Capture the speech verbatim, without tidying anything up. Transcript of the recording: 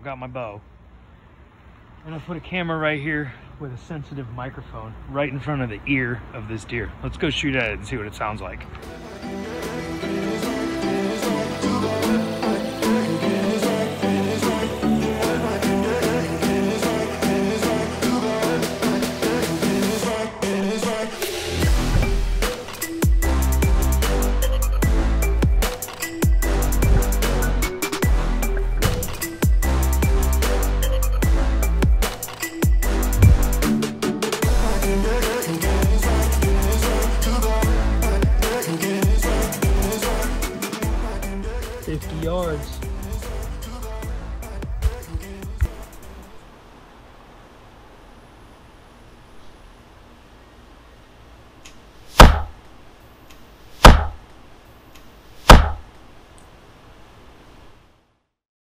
got my bow. And I put a camera right here with a sensitive microphone right in front of the ear of this deer. Let's go shoot at it and see what it sounds like.